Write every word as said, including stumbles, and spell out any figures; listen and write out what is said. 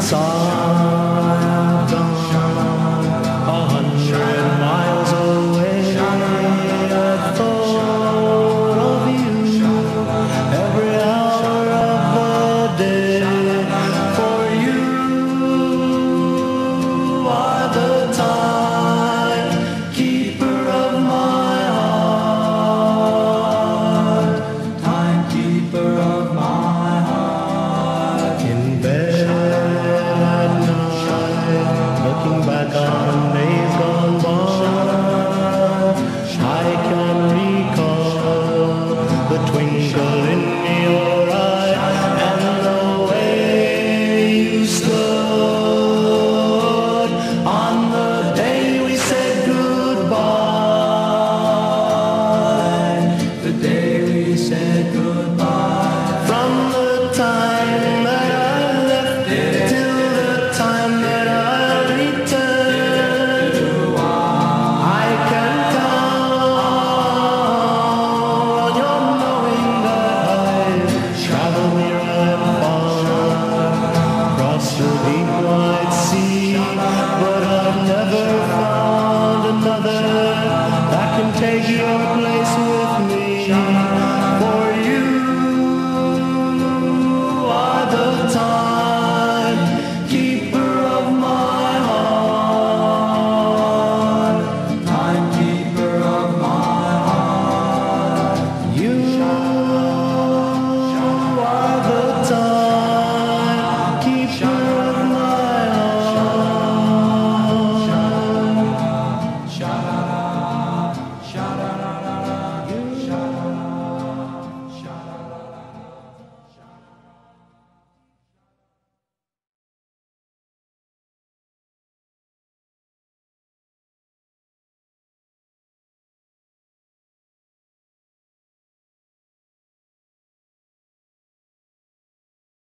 I've gone a hundred miles away. I thought of you every hour of the day. For you are the timekeeper of my heart, timekeeper of my heart. In bed at night, looking back on days gone by, I can recall the twinkle in your eye and the way you stood on the day we said goodbye, the day we said goodbye. From the time that I left till the time that I return, I can count on your knowing that I've traveled near and far across the deep wide sea, but I've never found another that can take your place with